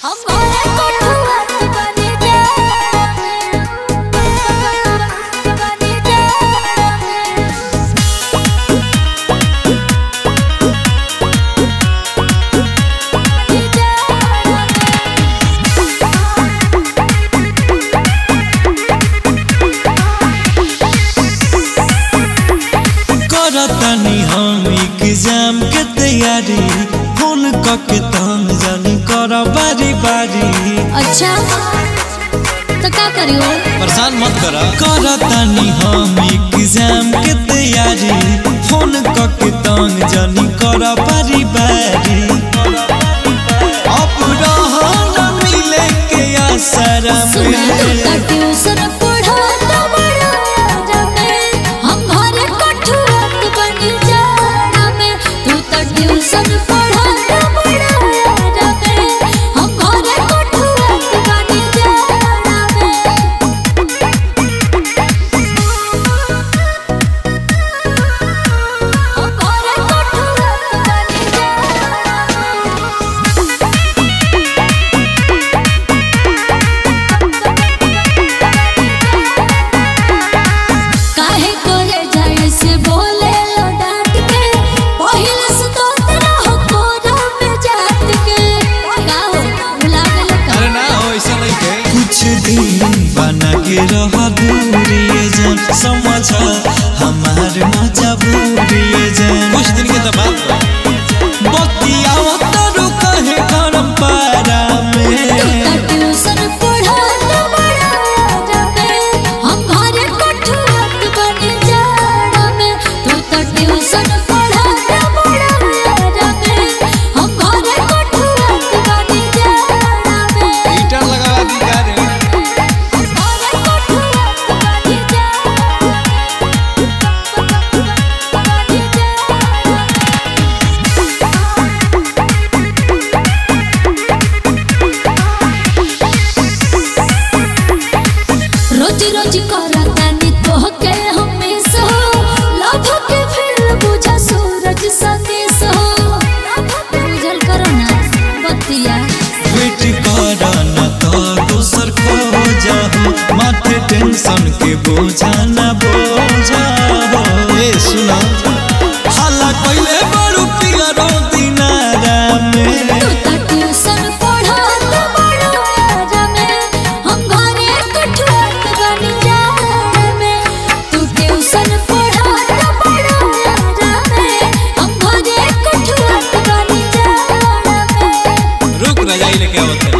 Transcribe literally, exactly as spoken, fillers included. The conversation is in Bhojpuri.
करतानी हम एग्जाम के तैयारी फोन करके तंग जानी कर बारी बारी। अच्छा तो क्या करियो परेशान मत करा। करतानी हम एग्जाम के तैयारी फोन करके तंग जानी कर बारी बारी। अब रहना मिले के आसरा में ट्यूशन पढ़ा तो बड़ा में हम घर कठुआत बन जाना में तू तो ट्यूशन पढ़ा तो बड़ा में हम घर कठुआत बन जाना में। हम घर कठुआत बन बना के रहा दूरी जान समझ हमार मजबूरी जान। कुछ दिन के तो बात बतिया तरू कहे करम पारा में ट्यूशन पढ़ा तो बड़ा में हम घर कठुआत बन जाना में तू तो ट्यूशन पढ़ा तो बड़ा में हम घर कठुआत बन जाना में। ईटा लगा दी गारे रोजी रोजी करतानी तोहके हमेशा लभ के फिर बुझा सूरज सतीश हो बुझल करो ना बतिया वेट कर न तो दोसर खो जाओ माथे टेंशन के बोझा न बोझा हो। ए सुना हल्ला कइले बड़ू पियरो दिनारा में तू तो ट्यूशन पढ़ा तो बड़ा में हम घरे कठुआत बन जाना में तू ट्यूशन पढ़ा तो बड़ा में हम घरे कठुआत बन जाना में। रुक न जाइले क्या होता है।